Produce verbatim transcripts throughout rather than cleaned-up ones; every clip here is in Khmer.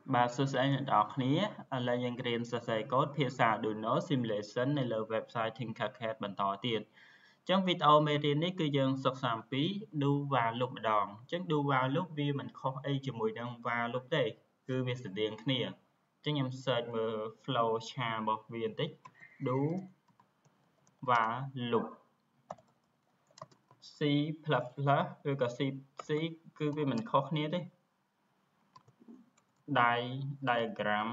Bà sơ sài nhận đọc ní là những riêng sơ sài code phía xa Arduino simulationในលើ website Tinkercad បន្តទៀតចឹងវីដេអូមេរៀននេះគឺយើងសិក្សាអំពី do while loop ម្ដងចឹង do while loop វាមិនខុសអីជាមួយនឹង while loop ទេគឺវាស្រដៀងគ្នាចឹងខ្ញុំ search មើល flow chart របស់វាបន្តិច do while loop C++ ឬក៏ C C គឺវាមិនខុសគ្នាទេ diagram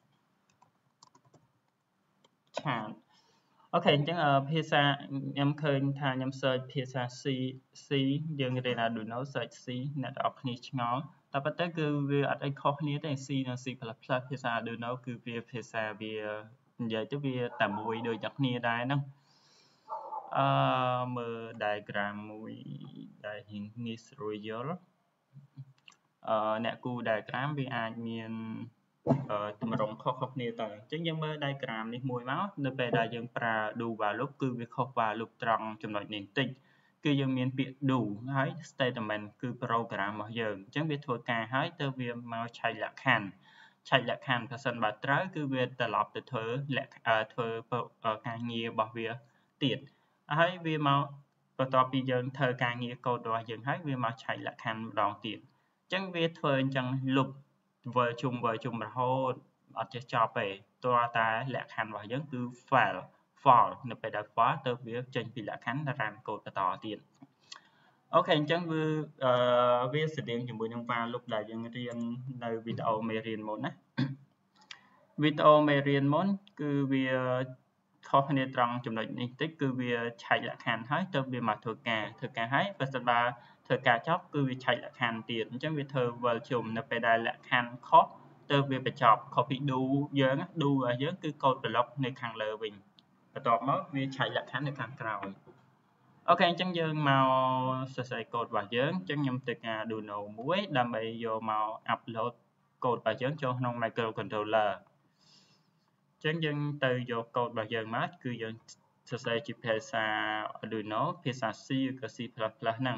chart អូខេអញ្ចឹងភាសាខ្ញុំឃើញថាខ្ញុំ search ភាសា C C យើងរៀន Arduino search C អ្នកនរគ្នាឆ្ងល់តែប៉ុន្តែគឺវាអត់អីខុសគ្នាទេ C និង C++ ភាសា Arduino គឺវាភាសាវានិយាយទៅវាតែមួយដូចតែគ្នាដែរហ្នឹងអឺមើល diagram មួយដែលរៀងងាយស្រួលយល់អឺអ្នកគូ diagram វាអាចមានទម្រង់ខុសៗគ្នាទៅអញ្ចឹងយើងមើល diagram នេះមួយមកនៅពេលដែលយើងប្រើ do while loop គឺវាខុស while loop ត្រង់ចំណុចនេះបន្តិចគឺយើងមានពាក្យ do ហើយ statement គឺ program របស់យើងអញ្ចឹងវាធ្វើការហើយទៅវាមកឆែកលក្ខខណ្ឌឆែកលក្ខខណ្ឌប្រសិនបើត្រូវគឺវាត្រឡប់ទៅធ្វើលក្ខធ្វើការងាររបស់វាទៀតហើយវាមកបន្ទាប់ពីយើងធ្វើការងារកូដរបស់យើងហើយវាមកឆែកលក្ខខណ្ឌម្ដងទៀតអញ្ចឹងវាធ្វើអញ្ចឹង loop ធ្វើជុំធ្វើជុំរហូតអត់ចេះចប់ទេតើតែលក្ខខណ្ឌរបស់យើងគឺ fail fall នៅពេលដែល fall ទៅវាចេញពីលក្ខខណ្ឌ run កូដបន្តទៀតអូខេអញ្ចឹងវាអឺវាស្តៀងជាមួយនឹង while loop ដែលយើងរៀននៅវីដេអូមេរៀនមុនណាវីដេអូមេរៀនមុនគឺវាខុសគ្នាត្រង់ចំណុចនេះតិចគឺវាឆែកលក្ខខណ្ឌហើយទៅវាមកធ្វើការធ្វើការហើយបើសិនបើធ្វើការចប់គឺវាឆែកលក្ខខណ្ឌទៀតអញ្ចឹងវាធ្វើវិលជុំនៅពេលដែលលក្ខខណ្ឌខុសទៅវាបញ្ចប់ខុសពី do យើង do របស់យើងគឺកូដប្លុកនៅខាងលើវិញបន្ទាប់មកវាឆែកលក្ខខណ្ឌនៅខាងក្រោយអូខេអញ្ចឹងយើងមកសរសេរកូដរបស់យើងអញ្ចឹងខ្ញុំទៅការ Arduino មួយដើម្បីយកមក upload កូដរបស់យើងចូលក្នុង microcontroller អញ្ចឹងយើងទៅយកកូដរបស់យើងមកគឺយើងសរសេរជាភាសា Arduino ភាសា C ឬក៏ C++ ហ្នឹង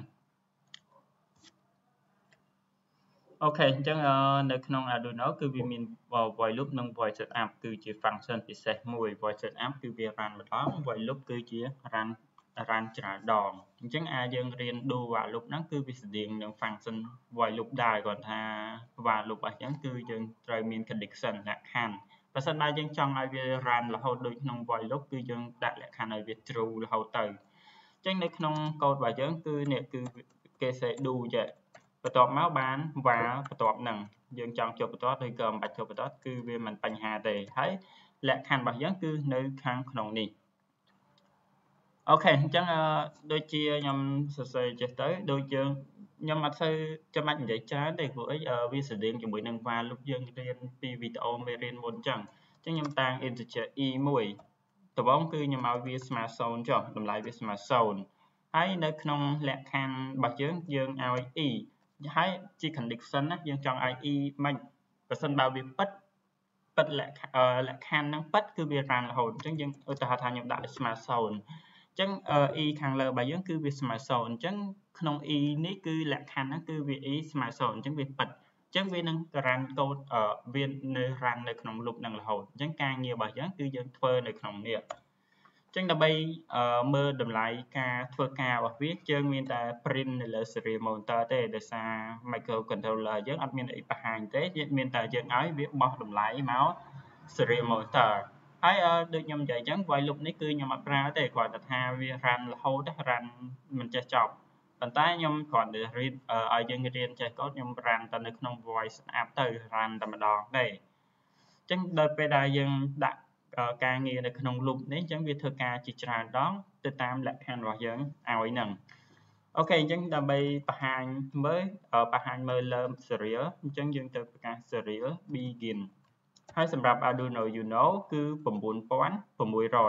អូខេអញ្ចឹងនៅក្នុង Arduino គឺវាមាន void loop និង void setup គឺជា function ពិសេសមួយ void setup គឺវា run ម្ដង void loop គឺជា run run ច្រើនដងអញ្ចឹងអាចយើងរៀន do while loop ហ្នឹងគឺវាស្តៀងនឹង function void loop ដែរគាត់ថា while loop អញ្ចឹងគឺយើងត្រូវមាន condition លក្ខខណ្ឌបើសិនបើយើងចង់ឲ្យវា run រហូតដូចក្នុង void loop គឺយើងដាក់លក្ខខណ្ឌឲ្យវា true រហូតទៅអញ្ចឹងនៅក្នុងកូដរបស់យើងគឺនេះគឺគេសេ do ចេះបន្ទាប់មកបាន while បន្ទាប់ហ្នឹងយើងចង់ចូលបន្ទាត់ឬក៏មិនបាច់ចូលបន្ទាត់គឺវាមិនបញ្ហាទេហើយលក្ខខណ្ឌរបស់យើងគឺនៅខាងក្នុងនេះអូខេអញ្ចឹងដូចជាខ្ញុំសរសេរចេះទៅដូចយើងខ្ញុំអត់សូវចាំបាច់និយាយច្រើនទេព្រោះអីវាស្តៀងជាមួយនឹង while loop យើងរៀនពីវីដេអូមេរៀនមុនអញ្ចឹងអញ្ចឹងខ្ញុំតាំង integer e មួយដំបូងគឺខ្ញុំឲ្យវាស្មើศูนย์ចុះតម្លៃវាស្មើศูนย์ហើយនៅក្នុងលក្ខខណ្ឌរបស់យើងយើងឲ្យ e ហើយជា condition ណាយើងចង់ឲ្យ e មិនបើសិនបើវាពិតពិតលក្ខលក្ខខណ្ឌហ្នឹងពិតគឺវា run រហូតអញ្ចឹងយើងឧទាហរណ៍ថាខ្ញុំដាក់ស្មើศูนย์អញ្ចឹង e ខាងលើរបស់យើងគឺវាស្មើศูนย์អញ្ចឹងក្នុង e នេះគឺលក្ខខណ្ឌហ្នឹងគឺវា e ស្មើศูนย์អញ្ចឹងវាពិតអញ្ចឹងវានឹង run កូដវានៅ run នៅក្នុង loop ហ្នឹងរហូតអញ្ចឹងការងាររបស់យើងគឺយើងធ្វើនៅក្នុងនេះអញ្ចឹងដើម្បីមើលតម្លៃការធ្វើការរបស់វាយើងមានតែ print នៅលើ serial monitor ទេដោយសារ microcontroller យើងអត់មានអីបង្ហាញទេមានតែយើងឲ្យវាបោះតម្លៃមក serial monitor ហើយដូចខ្ញុំនិយាយអញ្ចឹង while loop នេះគឺខ្ញុំអត់ប្រើទេគាត់តែថាវា run រហូត run មិនចេះចប់ប៉ុន្តែខ្ញុំគ្រាន់តែ read ឲ្យយើងរៀនចេះកូដខ្ញុំ run តែនៅក្នុង void setup ទៅ run តែម្ដងទេអញ្ចឹងដល់ពេលដែលយើងដាក់ការងារនៅក្នុង loop នេះអញ្ចឹងវាធ្វើការជាច្រើនដងទៅតាមលក្ខខណ្ឌរបស់យើងឲ្យហ្នឹងអូខេអញ្ចឹងដើម្បីបង្ហាញមើលបង្ហាញមើលលើ serial អញ្ចឹងយើងទៅប្រកាស serial begin ហើយសម្រាប់ Arduino Uno គឺchín nghìn sáu trăm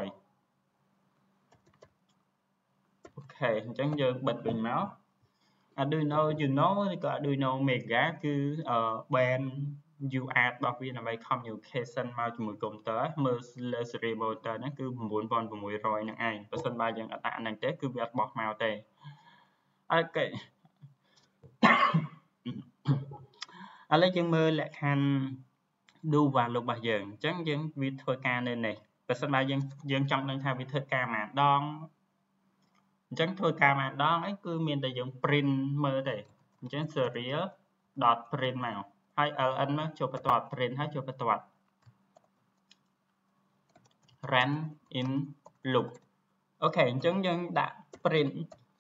អូខេអញ្ចឹងយើងបិទវិញមក Arduino Uno ឬក៏ Arduino Mega គឺ band ยู อาร์ ត របស់វាដើម្បី communication មកជាមួយ computer មើលលើ serial monitor ហ្នឹងគឺchín nghìn sáu trămហ្នឹងឯងបើសិនបើយើងអត់ដាក់ហ្នឹងទេគឺវាអត់បោះមកទេអូខេឥឡូវយើងមើលលក្ខខណ្ឌ do và lúc bao giờ chẳng dân vì thôi ca nên này và sân bay dân dân trong đang theo vì thôi ca mà đong chẳng thôi ca mà đong ấy cứ miền tại dùng print mơ đây chẳng serial dot print màu hay ln nó cho bắt toạt print hay cho bắt toạt run in loop ok chẳng dân đã print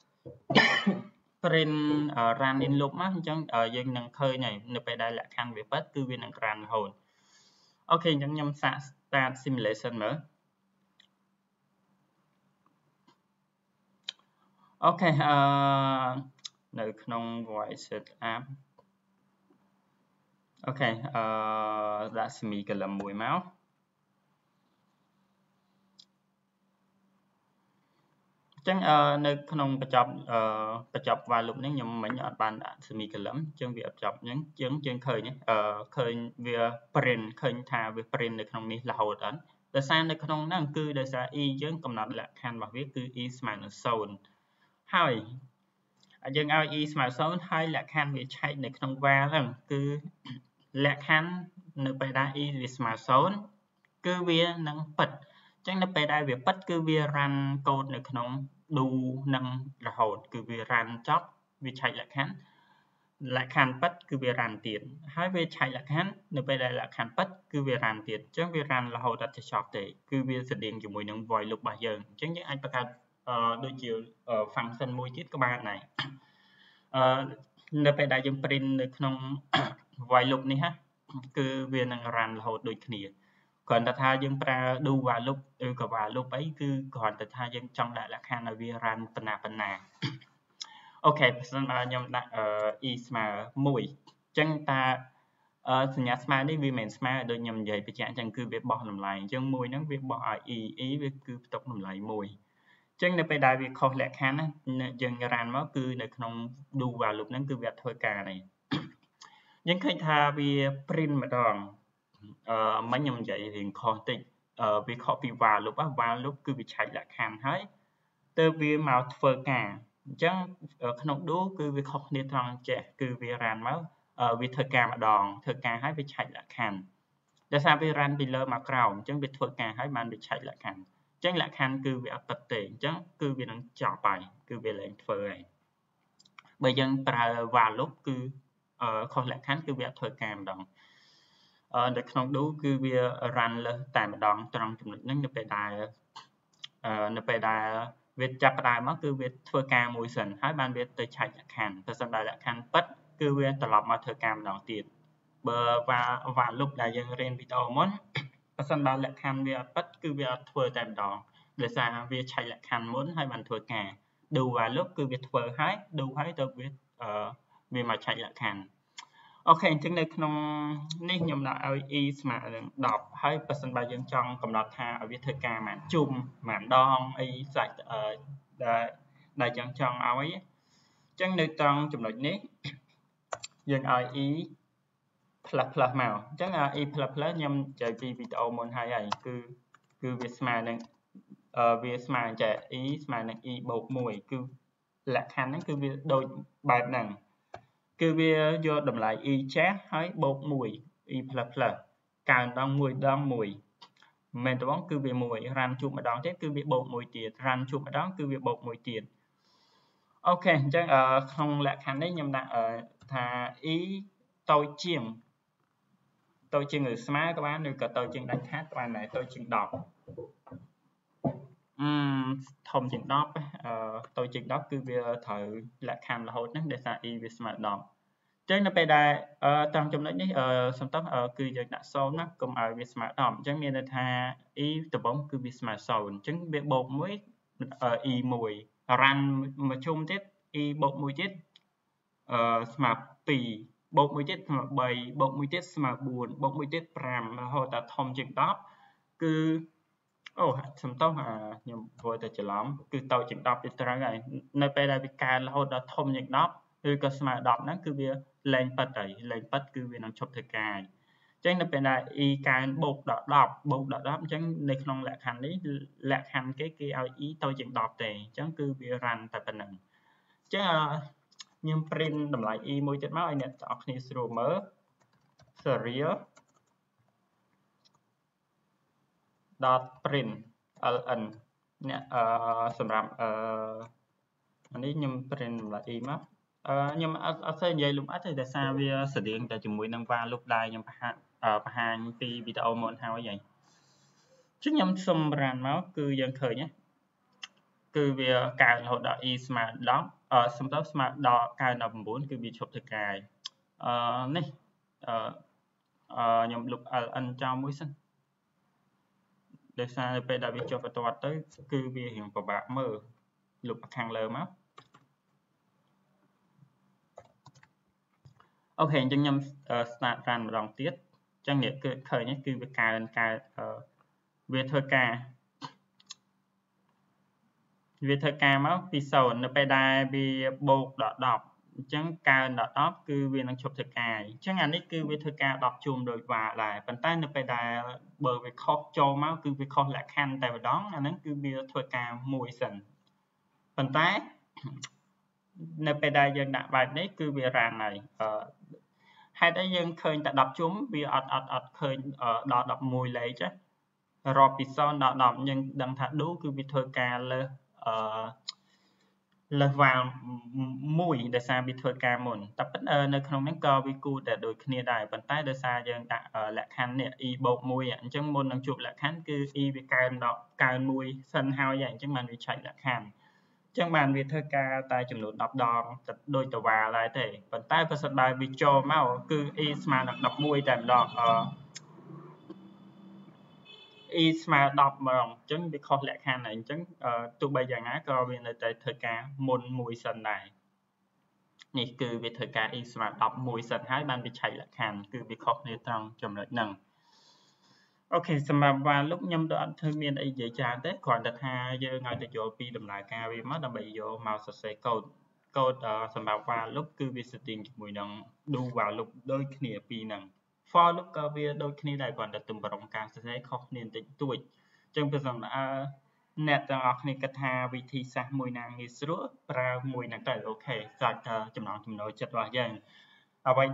print uh, run in loop á chẳng ở uh, dân năng khơi này nó phải đây là khăn về bắt cứ viên năng run hồn ok chẳng nhầm xạ start simulation mở ok uh,នៅក្នុង voice setup អូខេអឺដាក់ semi column មួយមកអញ្ចឹងអឺនៅក្នុងបញ្ចប់អឺបញ្ចប់ while loop នេះខ្ញុំមិញអត់បានដាក់ semi column អញ្ចឹងវាអត់ចប់អញ្ចឹងយើងយើងឃើញអឺឃើញវា print ឃើញថាវា print នៅក្នុងនេះរហូតអត់ដោយសារនៅក្នុងហ្នឹងគឺដោយសារ e យើងកំណត់លក្ខខណ្ឌរបស់វាគឺ e ស្មើនឹង0ហើយយើងឲ្យ e ស្មើ0ហើយលក្ខខណ្ឌវាឆែកនៅក្នុង while ហ្នឹងគឺលក្ខខណ្ឌនៅពេលដែល e វាស្មើ0គឺវានឹងពិតអញ្ចឹងនៅពេលដែលវាពិតគឺវា run code នៅក្នុង do នឹងរហូតគឺវា run ចប់វាឆែកលក្ខខណ្ឌលក្ខខណ្ឌពិតគឺវា run ទៀតហើយវាឆែកលក្ខខណ្ឌនៅពេលដែលលក្ខខណ្ឌពិតគឺវា run ទៀតអញ្ចឹងវា run រហូតដល់ចប់ទេគឺវាស្តៀងជាមួយនឹង void loop របស់យើងអញ្ចឹងយើងអាចបង្កើតអឺដូចជា function មួយទៀតក៏បានដែរអឺនៅពេលដែលយើង print នៅក្នុង while loop នេះគឺវានឹង run រហូតដូចគ្នាគ្រាន់តែថាយើងប្រើ do while loop ឬក៏ while loop អីគឺគ្រាន់តែថាយើងចង់ដាក់លក្ខខណ្ឌឲ្យវា run ប៉ុណ្ណាប៉ុណ្ណាអូខេបើសិនបើខ្ញុំដាក់ e ស្មើ1អញ្ចឹងតាសញ្ញាស្មើនេះវាមិនមែនស្មើដូចខ្ញុំនិយាយបញ្ជាក់អញ្ចឹងគឺវាបោះតម្លៃអញ្ចឹងមួយហ្នឹងវាបោះឲ្យ e e វាគឺផ្ទុកតម្លៃ1អញ្ចឹងនៅពេលដែលវាខុសលក្ខខណ្ឌណាយើង run មកគឺនៅក្នុង do while loop ហ្នឹងគឺវាអត់ធ្វើការទេយើងឃើញថាវា print ម្ដងអឺមិញខ្ញុំនិយាយរៀងខុសតិចអឺវាខុសពី while loop ណា while loop គឺវាឆែកលក្ខខណ្ឌហើយទើបវាមកធ្វើការអញ្ចឹងក្នុង do គឺវាខុសគ្នាត្រង់ចេះគឺវា run មកវាធ្វើការម្ដងធ្វើការហើយវាឆែកលក្ខខណ្ឌដោយសារវា run ពីលើមកក្រោមអញ្ចឹងវាធ្វើការហើយបានវាឆែកលក្ខខណ្ឌអញ្ចឹងលក្ខខណ្ឌគឺវាអត់ពិតទេអញ្ចឹងគឺវានឹងចប់ហើយគឺវាលែងធ្វើហើយបើយើងប្រើ while loop គឺអឺខុសលក្ខខណ្ឌគឺវាអត់ធ្វើការម្ដងអឺនៅក្នុង do គឺវា run លើសតែម្ដងត្រង់ចំណុចហ្នឹងនៅពេលដែលអឺនៅពេលដែលវាចាប់ផ្ដើមមកគឺវាធ្វើការមួយសិនហើយបានវាទៅឆែកលក្ខខណ្ឌបើសិនបើលក្ខខណ្ឌពិតគឺវាត្រឡប់មកធ្វើការម្ដងទៀតបើ while loop ដែលយើងរៀនវីដេអូមុនបើសិនបើលក្ខខណ្ឌវាអត់ពិតគឺវាអត់ធ្វើតែម្ដងដោយសារវាឆែកលក្ខខណ្ឌមុនហើយបានធ្វើការ do while loop គឺវាធ្វើហើយ do ហើយទៅវាអឺវាមកឆែកលក្ខខណ្ឌអូខេអញ្ចឹងនៅក្នុងនេះខ្ញុំដាក់ឲ្យ e ស្មើនឹង10ហើយបើសិនបើយើងចង់កំណត់ថាឲ្យវាធ្វើការប៉ុន្មានជុំប៉ុន្មានដងអីសាច់អឺដែលដែលយើងចង់ឲ្យអញ្ចឹងនៅត្រង់ចំណុចនេះយើងឲ្យ e plus plus មកអញ្ចឹង e plus plus ខ្ញុំនិយាយពីវីដេអូមុនហើយហើយគឺគឺវាស្មើនឹងអឺវាស្មើចេះ e ស្មើនឹង e បូក1គឺលក្ខខណ្ឌហ្នឹងគឺវាដូចបែបហ្នឹងគឺវាយកតម្លៃ e ចាស់ហើយបូក1 e plus plus កើនដល់1ដង1មិនមែនត្បូងគឺវា1 run ជួបម្ដងទៀតគឺវាបូក1ទៀត run ជួបម្ដងគឺវាបូក1ទៀតអូខេអញ្ចឹងក្នុងលក្ខខណ្ឌនេះខ្ញុំដាក់ថា e តូចជាងតូចជាងឬស្មើក៏បានឬក៏តូចជាងដាច់ខាតក៏បានដែរតូចជាង10អឺធំជាង10អឺតូចជាង10គឺវាត្រូវលក្ខខណ្ឌរហូតហ្នឹងដោយសារ e វាស្មើ10អញ្ចឹងនៅពេលដែលត្រង់ចំណុចនេះអឺសំដៅគឺយើងដាក់0ណាកុំឲ្យវាស្មើ10អញ្ចឹងមានន័យថា e ដំបូងគឺវាស្មើ0អញ្ចឹងវាបូក1 e 1 run មួយជុំទៀត e បូក1ទៀតអឺស្មើ2បូក1ទៀតស្មើ3បូក1ទៀតស្មើ4បូក1ទៀត5រហូតដល់ធំជាង10គឺអូសំទោសខ្ញុំធ្វើតែច្រឡំគឺតូចជាង10ទៀតត្រូវហើយនៅពេលដែលវាកើនរហូតដល់ធំជាង10ឬក៏ស្មើ10ហ្នឹងគឺវាលែងប៉ិតហើយលែងប៉ិតគឺវានឹងឈប់ធ្វើការហើយអញ្ចឹងនៅពេលដែល e កើនបូកដល់10បូកដល់10អញ្ចឹងនៅក្នុងលក្ខខណ្ឌនេះលក្ខខណ្ឌគេគេឲ្យ e តូចជាង10ទេអញ្ចឹងគឺវា run តែប៉ុណ្្នឹងអញ្ចឹងខ្ញុំ print តម្លៃ e មួយទៀតមកឲ្យអ្នកទាំងអស់គ្នាស្រួលមើល serial dot print ln អ្នកអឺសម្រាប់អឺអានេះខ្ញុំ print ម្ល៉េះ e មកអឺខ្ញុំអត់អត់សូវនិយាយលម្អិតទេដោយសារវាស្តៀងតែជាមួយនឹង var loop ដែលខ្ញុំបង្ហាញបង្ហាញពីវីដេអូមុនហើយហើយចឹងខ្ញុំសុំ run មកគឺយើងឃើញណាគឺវាកើនរហូតដល់ e ស្មើដល់10អឺសំដៅស្មើដល់កើនដល់9គឺវាឈប់ធ្វើការអឺនេះអឺអឺខ្ញុំលុប ln ចោលមួយសិនដោយសារពេលដែលវាចុះបន្ទាត់ទៅគឺវារៀងពិបាកមើលលុបខាងលើមកអូខេអញ្ចឹងខ្ញុំ start run ម្ដងទៀតអញ្ចឹងនេះគឺឃើញគឺវាកើនកើនវាធ្វើការវាធ្វើការមកពី0នៅពេលដែលវាបូកដល់10អញ្ចឹងកើនដល់10គឺវានឹងឈប់ធ្វើការអញ្ចឹងអានេះគឺវាធ្វើការ10ជុំដោយ var ដែរប៉ុន្តែនៅពេលដែលបើវាខុសចូលមកគឺវាខុសលក្ខខណ្ឌតែម្ដងអាហ្នឹងគឺវាធ្វើការមួយសិនប៉ុន្តែនៅពេលដែលយើងដាក់បែបនេះគឺវា run ហើយអឺហេតុអីយើងឃើញតែ10ជុំវាអត់អត់អត់ឃើញដល់11លេខទេរាប់ពី0ដល់10យើងដឹងថា do គឺវាធ្វើការលើសអឺលើស var មួយដោយសារវាធ្វើការមុនតែប៉ុន្តែនៅក្នុងនេះក៏វាគូតែដូចគ្នាដែរប៉ុន្តែដោយសារយើងដាក់លក្ខខណ្ឌនេះ e បូក1អញ្ចឹងមុននឹងជួបលក្ខខណ្ឌគឺ e វាកើនដល់កើនមួយសិនហើយអញ្ចឹងបានវាឆែកលក្ខខណ្ឌអញ្ចឹងបានវាធ្វើការតែចំនួន10ដងដូចតវ៉ាដែរទេប៉ុន្តែប្រសិនបើវាចូលមកគឺ e ស្មើនឹង11តែម្ដងអឺ e ស្មើ10ម្ដងអញ្ចឹងវាខុសលក្ខខណ្ឌហើយអញ្ចឹងទោះបីយ៉ាងណាក៏វានៅតែធ្វើការមុនមួយសិនដែរនេះគឺវាធ្វើការ e ស្មើ10មួយសិនហើយបានវាឆែកលក្ខខណ្ឌគឺវាខុសគ្នាត្រង់ចំណុចហ្នឹងអូខេសម្រាប់ var loop ខ្ញុំទៅអត់ធ្វើមានអីនិយាយច្រើនទេគ្រាន់តែថាយើងឲ្យទៅយល់ពីដំណើរការវាមកដើម្បីយកមកសរសេរកូដកូដសម្រាប់ var loop គឺវាស្ទើរជាមួយនឹង do var loop ដូចគ្នាពីរហ្នឹង for loop ក៏វាដូចគ្នាដែរគ្រាន់តែទម្រង់ការសរសេរខុសគ្នាបន្តិចតួចអញ្ចឹងបើសិនអើអ្នកទាំងអស់គ្នាគិតថាវិធីសាស្ត្រមួយណាងាយស្រួលប្រើមួយហ្នឹងទៅអូខេសាច់ចំណងចំណូលចិត្តរបស់យើងអ្វី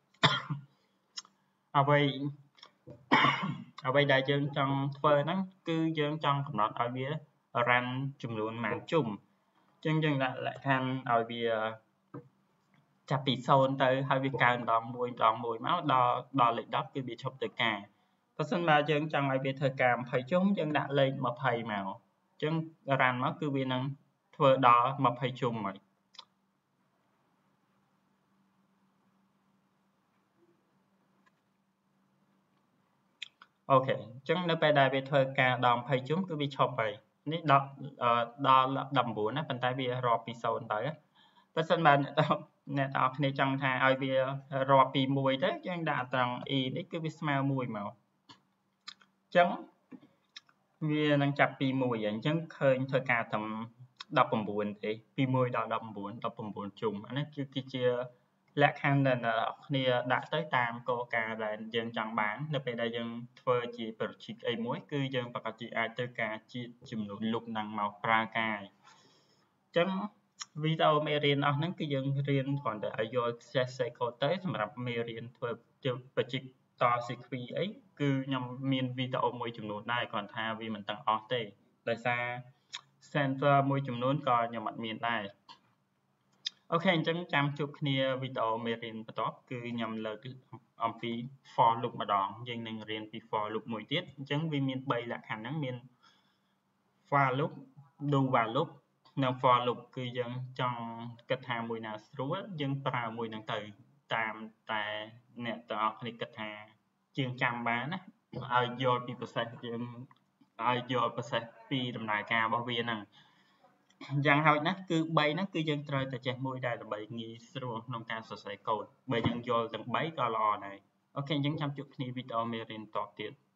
អ្វីអ្វីដែលយើងចង់ធ្វើហ្នឹងគឺយើងចង់កំណត់ឲ្យវា run ចំនួនប៉ុន្មានជុំអញ្ចឹងយើងដាក់លក្ខខណ្ឌឲ្យវាចាប់ពី0ទៅហើយវាកើនម្ដងមួយម្ដងមួយមកដល់ដល់លេខ10គឺវាឈប់ធ្វើការបើសិនបើយើងចង់ឲ្យវាធ្វើការ20ជុំយើងដាក់លេខ20មកអញ្ចឹង run មកគឺវានឹងធ្វើដល់20ជុំហើយអូខេអញ្ចឹងនៅពេលដែលវាធ្វើការដល់20ជុំគឺវាឈប់ហើយនេះដល់ដល់19ណាប៉ុន្តែវារាប់ពី0ទៅបើសិនបើអ្នកអ្នកទាំងអស់គ្នាចង់ថាឲ្យវារាប់ពី1ទៅយើងដាក់ត្រង់ e នេះគឺវាស្មើ1មកអញ្ចឹងវានឹងចាប់ពី1អញ្ចឹងឃើញធ្វើការត្រឹម19ទេពី1ដល់19 19ជុំអានេះគឺជាលក្ខខណ្ឌដែលអ្នកគ្នាដាក់ទៅតាមគោលការណ៍ដែលយើងចង់បាននៅពេលដែលយើងធ្វើជា project អីមួយគឺយើងប្រកាសជាអាចទៅការជាចំនួន loop ហ្នឹងមកប្រើការអញ្ចឹងវីដេអូមេរៀនអស់ហ្នឹងគឺយើងរៀនគ្រាន់តែឲ្យយល់ C code ទៅសម្រាប់មេរៀនធ្វើជា project ត sequence អីគឺខ្ញុំមានវីដេអូមួយចំនួនដែរគ្រាន់ថាវាមិនទាំងអស់ទេដោយសារ sensor មួយចំនួនក៏ខ្ញុំអត់មានដែរអូខេអញ្ចឹងចាំជួបគ្នាវីដេអូមេរៀនបន្ទាប់គឺខ្ញុំលើកអំពី for loop ម្ដងយើងនឹងរៀនពី for loop មួយទៀតអញ្ចឹងវាមាន3លក្ខខណ្ឌហ្នឹងមាន for loop do while loop និង for loop គឺយើងចង់គិតថាមួយណាស្រួលយើងប្រើមួយហ្នឹងទៅតាមតែអ្នកទាំងអស់គ្នាគិតថាជាងចាំបានណាឲ្យយល់ពី process យើងឲ្យយល់ process ពីដំណើរការរបស់វាហ្នឹងយ៉ាងហោចណាស់គឺ3ហ្នឹងគឺយើងត្រូវតែចេះមួយដែរដើម្បីងាយស្រួលក្នុងការសរសេរកូដបើយើងយល់ទាំង3ក៏ល្អដែរអូខេអញ្ចឹងចាំជួបគ្នាវីដេអូមេរៀនតទៀត